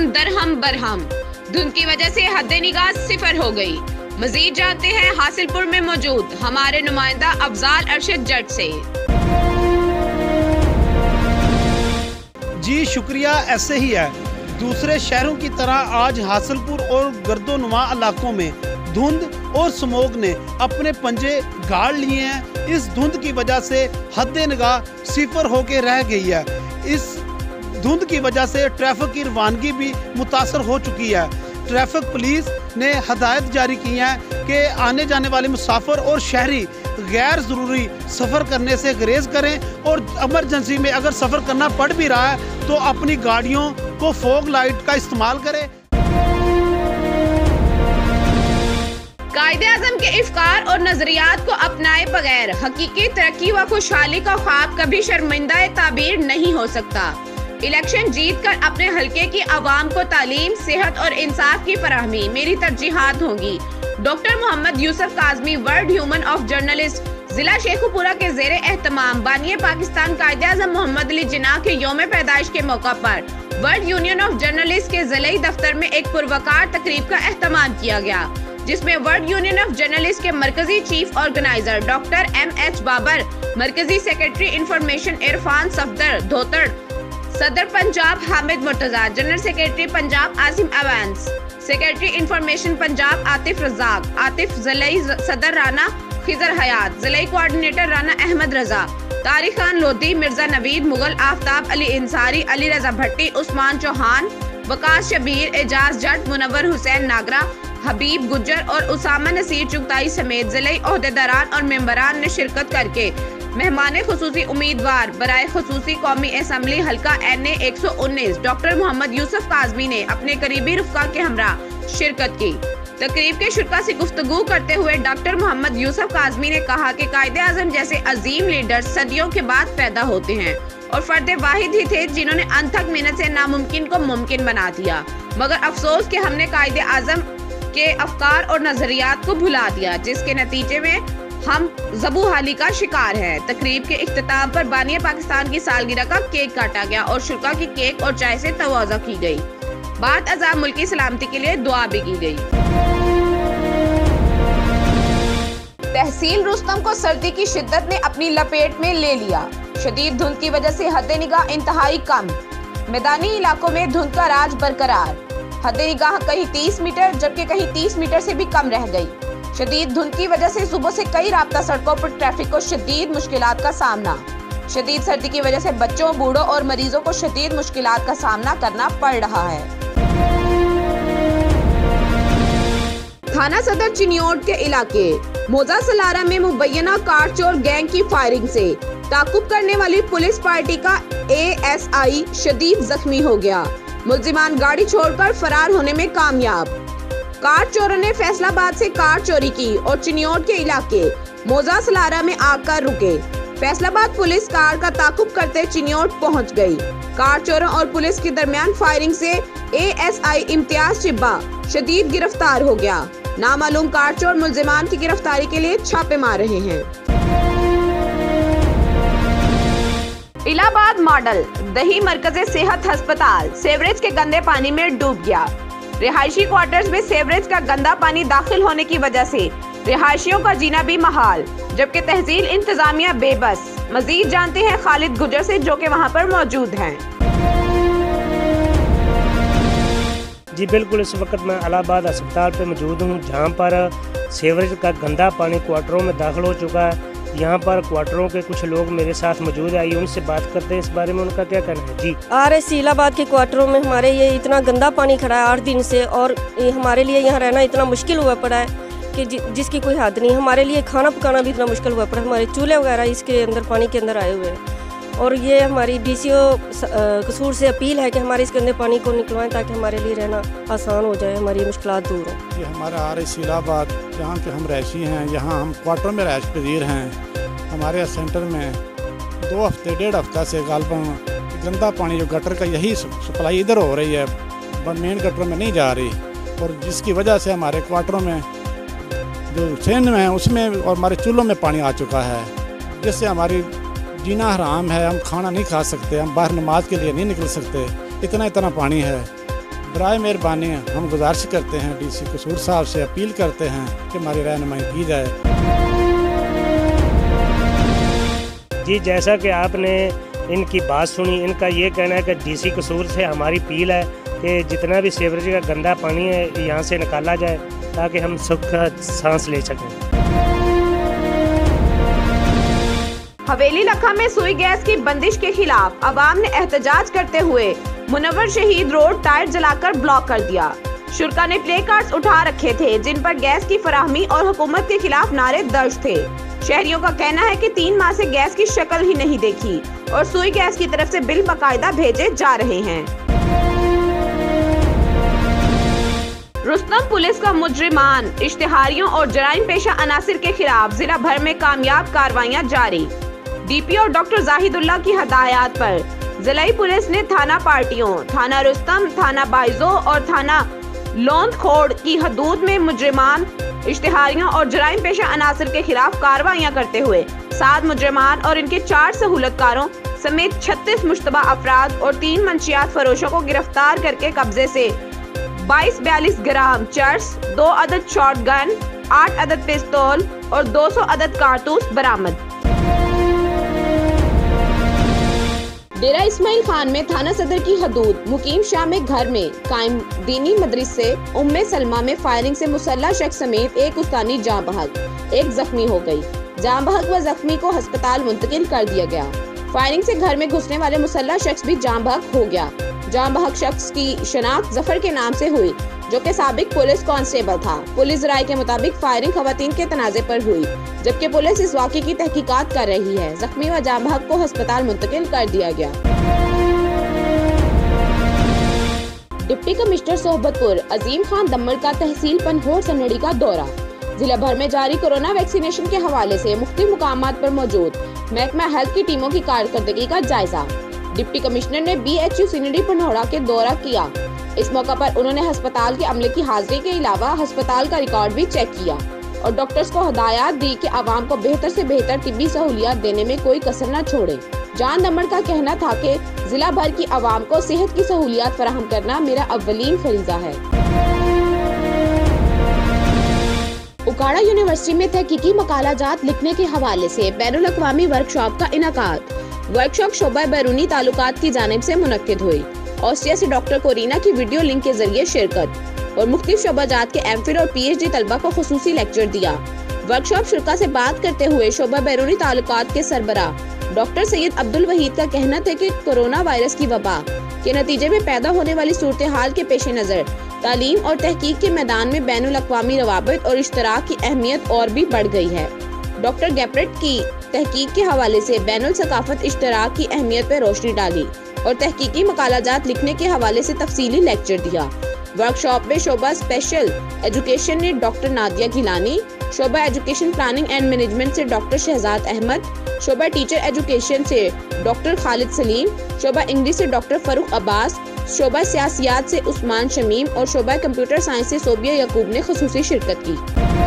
हम दरहम बरहम, धुंध की वजह से हद्दे निगाह सिफर हो गई। मजीद जानते हैं हासिलपुर में मौजूद हमारे नुमाइंदा अफजाल अरशद जट से। जी शुक्रिया, ऐसे ही है। दूसरे शहरों की तरह आज हासिलपुर और गर्दोनुमा इलाकों में धुंध और स्मोक ने अपने पंजे गाड़ लिए हैं। इस धुंध की वजह से हद्दे निगाह सिफर होके रह गई है। इस धुंध की वजह से ट्रैफिक की रवानगी भी मुतासर हो चुकी है। ट्रैफिक पुलिस ने हदायत जारी की है कि आने जाने वाले मुसाफिर और शहरी गैर ज़रूरी सफ़र करने से गुरेज करें और इमरजेंसी में अगर सफ़र करना पड़ भी रहा है तो अपनी गाड़ियों को फॉग लाइट का इस्तेमाल करें। कायदे-आज़म के इफ्कार और नजरियात को अपनाए बगैर हकीकी तरक्की व खुशहाली का ख्वाब कभी शर्मिंदा ताबीर नहीं हो सकता। इलेक्शन जीत कर अपने हलके की आवाम को तालीम, सेहत और इंसाफ की फराहमी मेरी तरजीहात होगी। Doctor Mohammad Yusuf Kazmi, world union of journalist, जिला शेखुपुरा के ज़ेरे एहतमाम बानिए पाकिस्तान कायदे-आज़म मोहम्मद अली जिन्ना के यौम पैदाइश के मौका पर वर्ल्ड यूनियन ऑफ जर्नलिस्ट के ज़िलाई दफ्तर में एक पुरवकार तकरीब का एहतमाम किया गया, जिसमें वर्ल्ड यूनियन ऑफ जर्नलिस्ट के मरकजी chief organiser doctor M.H. Babar, मरकजी सेक्रेटरी इंफॉर्मेशन इरफान सफदर धोतड़, सदर Punjab Hamid Murtaza, general secretary Punjab Asim Awans, secretary information Punjab Atif Razzaq, Atif ज़िलाई सदर राना खिजर हयात, ज़िलाई कोऑर्डिनेटर राना अहमद रजा, तारिक खान लोधी, मिर्जा नवीद मुगल, आफ्ताब अली इंसारी, अली रजा भट्टी, उस्मान चौहान, वकास शबीर, एजाज जट, मुनव्वर हुसैन नागरा, हबीब गुज्जर और उसामा नसीर चुगताई समेत ज़िलाई ओहदेदारान और मेंबरान ने शिरकत करके मेहमान खुसूसी उम्मीदवार बराए खुसूसी कौमी असम्बली हल्का NA 119 डॉक्टर मोहम्मद यूसुफ काज़मी ने अपने करीबी रुफ़का के हमरा शिरकत की। तकरीब के शुरा से गुफ्तगू करते हुए डॉक्टर मोहम्मद यूसुफ काज़मी ने कहा कि कायदे-आज़म जैसे अजीम लीडर सदियों के बाद पैदा होते हैं और फर्द वाहिद ही थे जिन्होंने अनथक मेहनत से नामुमकिन को मुमकिन बना दिया। मगर अफसोस कि हमने कायदे-आज़म के अफकार और नजरियात को भुला दिया, जिसके नतीजे में हम ज़बूहाली का शिकार हैं। तकरीब के इख्तिताम पर बानिया पाकिस्तान की सालगिरह का केक काटा गया और शुरा की केक और चाय से तवाज़ा की गई। बाद अज़ा मुल्क की सलामती के लिए दुआ भी की गई। तहसील रुस्तम को सर्दी की शिद्दत ने अपनी लपेट में ले लिया। शदीद धुंध की वजह से हद्दे निगाह इंतहाई कम, मैदानी इलाकों में धुंध का राज बरकरार। हद्दे निगाह कहीं 30 मीटर जबकि कहीं 30 मीटर से भी कम रह गई। शदीद धुंध की वजह से सुबह से कई राब्ता सड़कों पर ट्रैफिक को शदीद मुश्किलात का सामना। शदीद सर्दी की वजह से बच्चों, बूढ़ों और मरीजों को शदीद मुश्किलात का सामना करना पड़ रहा है। थाना सदर चिनियोट के इलाके मोजा सलारा में मुबैना कार चोर गैंग की फायरिंग से ताकुब करने वाली पुलिस पार्टी का ASI शदीद जख्मी हो गया। मुलजिमान गाड़ी छोड़कर फरार होने में कामयाब। कार चोरों ने फैसलाबाद से कार चोरी की और चिनियोट के इलाके मोजा सलारा में आकर रुके। फैसलाबाद पुलिस कार का ताकुब करते चिनियोट पहुंच गई। कार चोरों और पुलिस के दरमियान फायरिंग से ASI इम्तियाज चिब्बा शदीद गिरफ्तार हो गया। नामालूम कार चोर मुलजिमान की गिरफ्तारी के लिए छापे मार रहे हैं। इलाहाबाद मॉडल दही मरकज़े सेहत अस्पताल सेवरेज के गंदे पानी में डूब गया। रिहायशी क्वार्टर्स में सेवरेज का गंदा पानी दाखिल होने की वजह से रिहायशियों का जीना भी महाल, जबकि तहसील इंतजामिया बेबस। मजीद जानते हैं खालिद गुजर से, जो कि वहां पर मौजूद हैं। जी बिल्कुल, इस वक्त मैं इलाहाबाद अस्पताल पे मौजूद हूँ, जहाँ पर सेवरेज का गंदा पानी क्वार्टरों में दाखिल हो चुका है। यहाँ पर क्वार्टरों के कुछ लोग मेरे साथ मौजूद है, आइए उनसे बात करते हैं इस बारे में, उनका क्या कहना है। जी RS इलाहाबाद के क्वार्टरों में हमारे ये इतना गंदा पानी खड़ा है 8 दिन से, और हमारे लिए यहाँ रहना इतना मुश्किल हुआ पड़ा है कि जिसकी कोई हद नहीं। हमारे लिए खाना पकाना भी इतना मुश्किल हुआ पड़ा है। हमारे चूल्हे वगैरह इसके अंदर पानी के अंदर आए हुए हैं, और ये हमारी DCO कसूर से अपील है कि हमारे इसके अंदर पानी को निकलवाएं ताकि हमारे लिए रहना आसान हो जाए, हमारी मुश्किलात दूर हो। ये हमारा RS इलाहाबाद, जहाँ के हम रहायशी हैं, यहाँ हम क्वार्टर में रहायश पजीर हैं। हमारे सेंटर में 2 हफ्ते 1.5 हफ्ता से गालबन गंदा पानी जो गटर का यही सप्लाई इधर हो रही है, मेन गटर में नहीं जा रही, और जिसकी वजह से हमारे क्वार्टरों में जो सेन में है उसमें और हमारे चूल्हों में पानी आ चुका है, जिससे हमारी जीना हराम है। हम खाना नहीं खा सकते, हम बाहर नमाज के लिए नहीं निकल सकते, इतना पानी है। बराए मेहरबानी हम गुजारिश करते हैं DC कसूर साहब से, अपील करते हैं कि हमारी रहनुमाई की जाए। जी, जैसा कि आपने इनकी बात सुनी, इनका ये कहना है कि DC कसूर से हमारी अपील है कि जितना भी सीवरेज का गंदा पानी है यहाँ से निकाला जाए ताकि हम सुख सांस ले सकें। हवेली लखा में सुई गैस की बंदिश के खिलाफ अवाम ने एहतजाज करते हुए मुनव्वर शहीद रोड टायर जलाकर ब्लॉक कर दिया। शुरा ने प्ले कार्ड्स उठा रखे थे जिन पर गैस की फराहमी और हुकूमत के खिलाफ नारे दर्ज थे। शहरियों का कहना है कि 3 माह से गैस की शक्ल ही नहीं देखी और सुई गैस की तरफ से बिल बाकायदा भेजे जा रहे हैं। रुस्तम पुलिस का मुजरिमान, इश्तिहारियों और जराइम पेशा अनासिर के खिलाफ जिला भर में कामयाब कार्रवाइयां जारी। DPO और डॉक्टर जाहिदुल्लाह की हदायत पर जिलाई पुलिस ने थाना पार्टियों, थाना रुस्तम, थाना बाइजो और थाना लोंदखोड़ की हदूद में मुजरिमान, इश्तिहारियों और जराइम पेशा अनासिर के खिलाफ कार्रवाइयां करते हुए 7 मुजरिमान और इनके 4 सहूलतकारों समेत 36 मुश्तबा अफराद और 3 मंशियात फरोशों को गिरफ्तार करके कब्जे से 22-42 ग्राम चर्स, 2 अदद शॉटगन, 8 अदद पिस्तौल और 200 अदद कारतूस बरामद। डेरा इस्माइल खान में थाना सदर की हदूद मुकीम शाह में घर में कायम दीनी मदरसे उम्मे सलमा में फायरिंग से मुसल्ला शख्स समेत एक उस्तानी जाँ बहक, एक जख्मी हो गई। जाँ बहक व जख्मी को अस्पताल मुंतकिल कर दिया गया। फायरिंग से घर में घुसने वाले मुसल्ला शख्स भी जाँ बहक हो गया। जाँ बहक शख्स की शनाख्त जफर के नाम से हुई जो कि साबिक पुलिस कांस्टेबल था। पुलिस राय के मुताबिक फायरिंग खवातीन के तनाजे पर हुई जबकि पुलिस इस वाक़े की तहकीकात कर रही है। जख्मी व जाँ बहक को अस्पताल मुंतकिल कर दिया गया। डिप्टी कमिश्नर सोहबतपुर अजीम खान दम्मल का तहसील पनहोर सन्नड़ी का दौरा। जिला भर में जारी कोरोना वैक्सीनेशन के हवाले से मुख्तलिफ मुकामात पर मौजूद महकमा हेल्थ की टीमों की कारकर्दगी का जायजा। डिप्टी कमिश्नर ने BHU सन्नड़ी पनहोरा के दौरा किया। इस मौका पर उन्होंने अस्पताल के अमले की हाजिरी के अलावा अस्पताल का रिकॉर्ड भी चेक किया और डॉक्टर्स को हदायत दी कि आवाम को बेहतर से बेहतर तिब्बी सहूलियात देने में कोई कसर न छोड़े। जान दम्मल का कहना था कि जिला भर की आवाम को सेहत की सहूलियात फराहम करना मेरा अव्वलीन फरीजा है। उकाड़ा यूनिवर्सिटी में तहकीकी मकालाजात लिखने के हवाले से बैनुल अक़वामी वर्कशॉप का इनाकाद। वर्कशॉप शोबा बैरूनी ताल्लुकात की जानिब से मुनक्किद हुई। ऑस्ट्रिया से डॉक्टर कोरीना की वीडियो लिंक के जरिए शिरकत और मुख्तलिफ शोबाजात के MPhil और PhD तलबा को खुसूसी लेक्चर दिया। वर्कशॉप शुरा से बात करते हुए शोबा बैरूनी ताल्लुकात के सरबराह डॉक्टर सैयद अब्दुल वहीद का कहना था कि कोरोना वायरस की वबा के नतीजे में पैदा होने वाली सूरत हाल के पेश नज़र तालीम और तहकीक के मैदान में बैनुल अक़वामी रवाबित और इश्तराक की अहमियत और भी बढ़ गई है। डॉक्टर गैपरेट की तहकीक के हवाले से बैनुल सकाफत इश्तराक की अहमियत पर रोशनी डाली और तहकीकी मकालाजात लिखने के हवाले से तफसीली लेक्चर दिया। वर्कशॉप में शोबा स्पेशल एजुकेशन ने डॉक्टर नादिया गिलानी, शोबा एजुकेशन प्लानिंग एंड मैनेजमेंट से डॉक्टर शहजाद अहमद, शोबा टीचर एजुकेशन से डॉक्टर खालिद सलीम, शोबा इंग्लिश से डॉक्टर फरूक अब्बास, शोबा सियासियात से उस्मान शमीम और शोबा कंप्यूटर साइंस से सोबिया यकूब ने खुसूसी शिरकत की।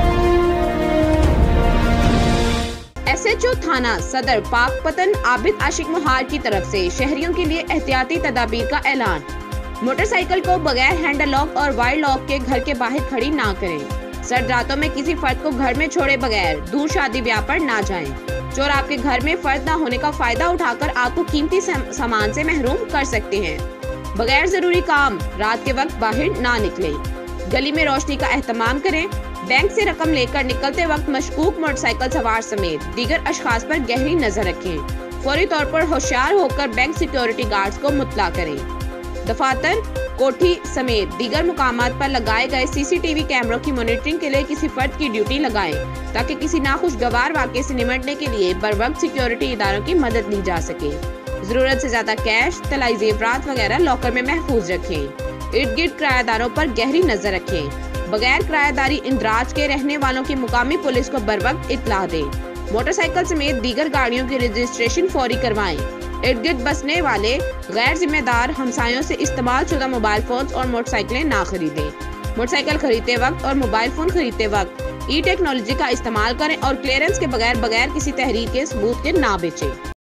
SHO थाना सदर पाकपतन आबिद आशिक मुहार की तरफ से शहरियों के लिए एहतियाती तदाबीर का ऐलान। मोटरसाइकिल को बगैर हैंडल लॉक और वाइड लॉक के घर के बाहर खड़ी ना करें। सर्द रातों में किसी फर्द को घर में छोड़े बगैर दूर शादी ब्याह पर ना जाएं। चोर आपके घर में फर्द ना होने का फायदा उठाकर आपको कीमती सामान से महरूम कर सकते हैं। बगैर जरूरी काम रात के वक्त बाहर ना निकलें। गली में रोशनी का एहतमाम करें। बैंक से रकम लेकर निकलते वक्त मशकूक मोटरसाइकिल सवार समेत दीगर अशखास पर गहरी नजर रखें। फौरी तौर पर होशियार होकर बैंक सिक्योरिटी गार्ड्स को मुतला करें। दफातर, कोठी समेत दीगर मुकामात पर लगाए गए CCTV कैमरों की मॉनिटरिंग के लिए किसी फर्द की ड्यूटी लगाएं ताकि किसी नाखुशगवार वाक़े से निपटने के लिए बरवक्त सिक्योरिटी इदारों की मदद ली जा सके। जरूरत से ज्यादा कैश, तलाई जेवरात वगैरह लॉकर में महफूज रखें। इर्द गिर्द किराएदारों पर गहरी नजर रखें। बगैर किराएदारी इंदराज के रहने वालों की मुकामी पुलिस को बरवक्त इत्तला दें। मोटरसाइकिल समेत दीगर गाड़ियों की रजिस्ट्रेशन फौरी करवाएं। इर्द गिर्द बसने वाले गैर जिम्मेदार हमसायों से इस्तेमाल शुदा मोबाइल फोन और मोटरसाइकिलें ना खरीदें। मोटरसाइकिल खरीदते वक्त और मोबाइल फोन खरीदते वक्त टेक्नोलॉजी का इस्तेमाल करें और क्लियरेंस के बगैर किसी तहरीर के सबूत के ना बेचें।